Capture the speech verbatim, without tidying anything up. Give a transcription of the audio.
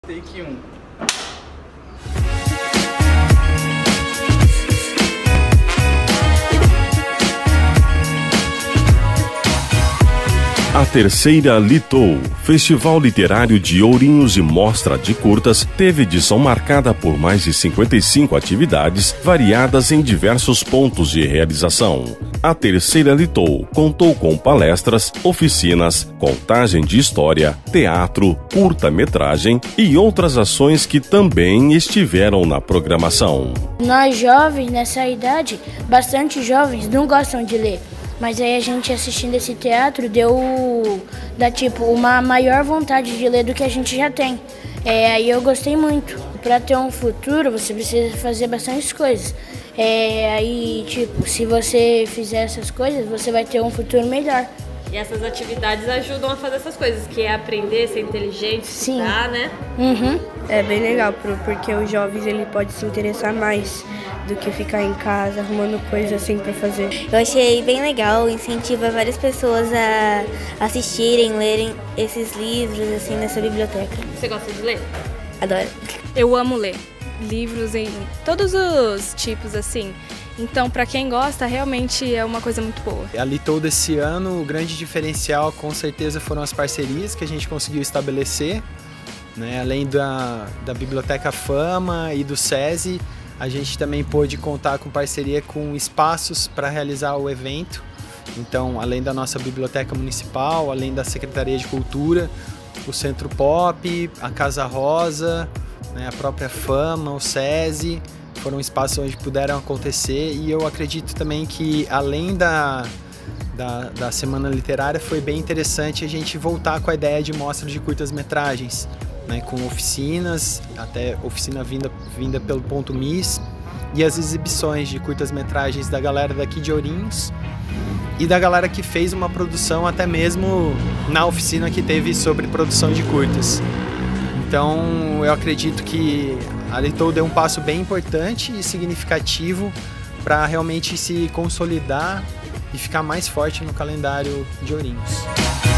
Take um. A terceira Litou, Festival Literário de Ourinhos e Mostra de Curtas, teve edição marcada por mais de cinquenta e cinco atividades, variadas em diversos pontos de realização. A terceira Litou contou com palestras, oficinas, contagem de história, teatro, curta-metragem e outras ações que também estiveram na programação. Nós jovens, nessa idade, bastante jovens, não gostam de ler. Mas aí a gente assistindo esse teatro deu, dá tipo, uma maior vontade de ler do que a gente já tem. É, aí eu gostei muito. Para ter um futuro, você precisa fazer bastante coisas. É, aí, tipo, se você fizer essas coisas, você vai ter um futuro melhor. E essas atividades ajudam a fazer essas coisas, que é aprender, ser inteligente, Sim. estudar, né? Uhum. É bem legal, porque os jovens ele pode se interessar mais do que ficar em casa arrumando coisas assim para fazer. Eu achei bem legal, incentiva várias pessoas a assistirem, lerem esses livros assim nessa biblioteca. Você gosta de ler? Adoro. Eu amo ler livros em todos os tipos assim. Então, para quem gosta, realmente é uma coisa muito boa. A Litou desse ano, o grande diferencial com certeza foram as parcerias que a gente conseguiu estabelecer, né? Além da, da Biblioteca Fama e do SESI, a gente também pôde contar com parceria com espaços para realizar o evento. Então, além da nossa Biblioteca Municipal, além da Secretaria de Cultura, o Centro Pop, a Casa Rosa, né? A própria Fama, o SESI, foram espaços onde puderam acontecer, e eu acredito também que além da, da, da Semana Literária foi bem interessante a gente voltar com a ideia de mostra de curtas-metragens, né, com oficinas, até oficina vinda, vinda pelo Ponto Miss, e as exibições de curtas-metragens da galera daqui de Ourinhos e da galera que fez uma produção até mesmo na oficina que teve sobre produção de curtas. Então eu acredito que a Litou deu um passo bem importante e significativo para realmente se consolidar e ficar mais forte no calendário de Ourinhos.